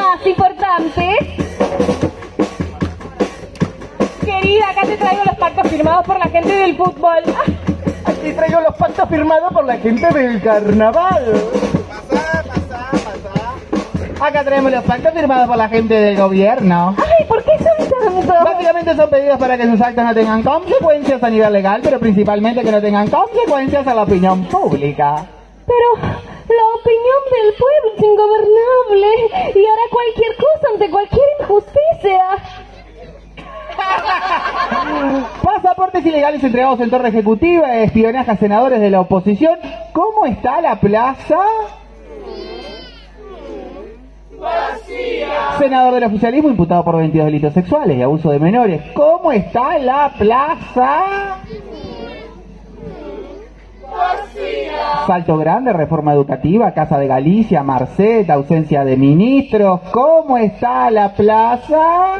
más importantes. Querida, acá te traigo los pactos firmados por la gente del fútbol. Aquí traigo los pactos firmados por la gente del carnaval. Pasá. Acá traemos los pactos firmados por la gente del gobierno. Ay, ¿por qué son tantos? Básicamente son pedidos para que sus actos no tengan consecuencias a nivel legal, pero principalmente que no tengan consecuencias a la opinión pública. Pero la opinión del pueblo es ingobernable y hará cualquier cosa ante cualquier injusticia. Pasaportes ilegales entregados en torre ejecutiva, espionaje a senadores de la oposición. ¿Cómo está la plaza? Vacía. Senador del oficialismo imputado por 22 delitos sexuales y abuso de menores. ¿Cómo está la plaza? Vacía. Salto Grande, reforma educativa, Casa de Galicia, Marcet, ausencia de ministros. ¿Cómo está la plaza?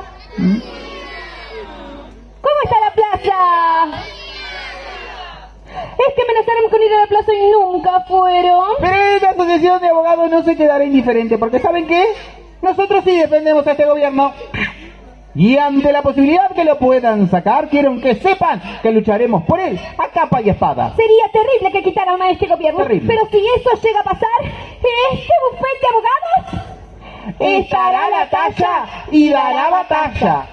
¿Cómo está la plaza? Es que amenazaron con ir a la plaza y nunca fueron. Pero esta asociación de abogados no se quedará indiferente, porque ¿saben qué? Nosotros sí defendemos a este gobierno. Y ante la posibilidad que lo puedan sacar, quiero que sepan que lucharemos por él a capa y espada. Sería terrible que quitaran a este gobierno. Terrible. Pero si eso llega a pasar, este bufete de abogados Estará a la talla y dará batalla.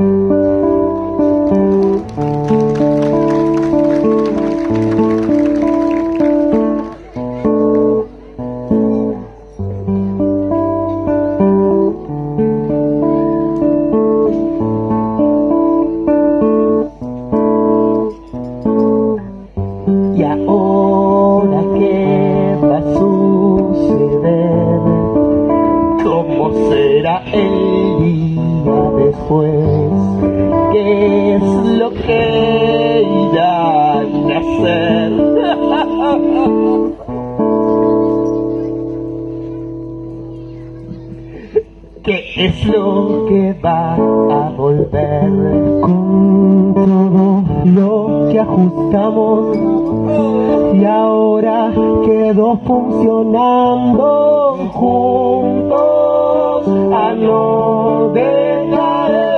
¿Y ahora qué va a suceder? ¿Cómo será el día después? ¿Qué es lo que irán a hacer? ¿Qué es lo que va a volver? Con todo lo que ajustamos y ahora quedó funcionando juntos a no decaer.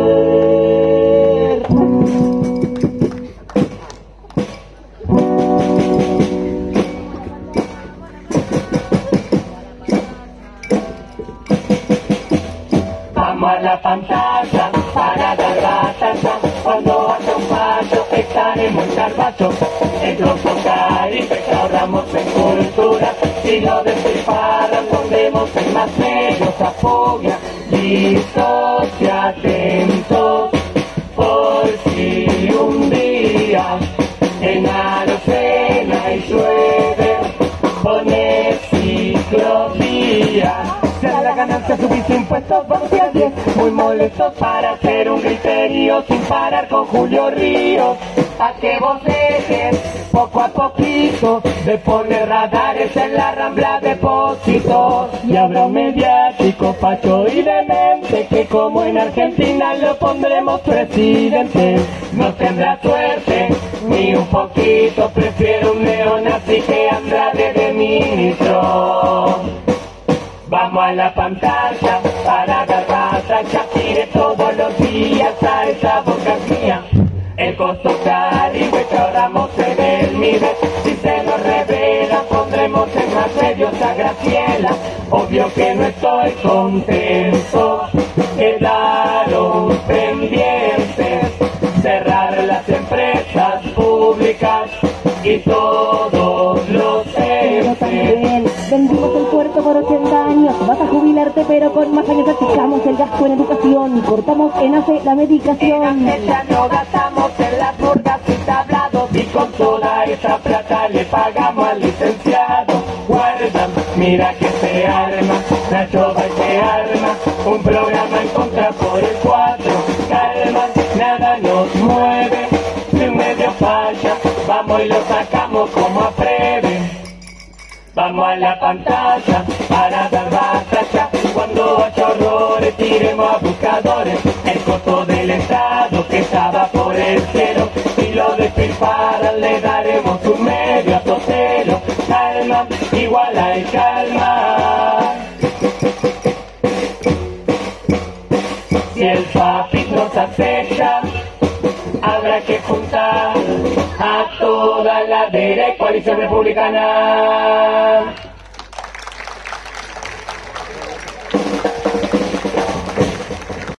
Vamos a la pantalla para dar batalla. Cuando haya un fallo estaremos en carbacho. En tocar y ahorramos en cultura. Si lo despilfarran pondremos en más medios apoya. Listos y atentos por si un día en Arocena y llueve pone ciclovía. Si a la ganancia subiste impuestos, vamos a 10. Muy molestos para hacer un criterio sin parar con Julio Ríos. A que vos dejes poco a poquito de poner radares en la Rambla Depósitos. Y habrá un mediático facho y demente que como en Argentina lo pondremos presidente. No tendrá suerte ni un poquito, prefiero un neonazi que Andrade de ministro. Vamos a la pantalla para dar batalla, tire todos los días a esa boca mía. El costo caribe que ahorramos en el MIDE, si se nos revela pondremos en más medios a Graciela. Obvio que no estoy contento, quedaron pendientes cerrar las empresas públicas y todos los También vendimos el puerto por 80 años. Vas a jubilarte, pero con más años achicamos el gasto en educación. Cortamos en ACE la medicación. Ya no gastamos en las burgas y tablados. Y con toda esa plata le pagamos al licenciado. Guarda, mira que se arma, Nacho va y se arma. Un programa en contra por el 4. Calma, nada nos mueve. Si un medio falla, vamos y lo sacamos como a Preve. Vamos a la pantalla para dar batalla. Cuando haya horrores tiremos a buscadores. El costo del Estado que estaba por el cielo, si lo despilfarran le daremos un medio a Sotelo. Calma, igual hay calma. la fecha habrá que juntar a toda la derecha coalición republicana.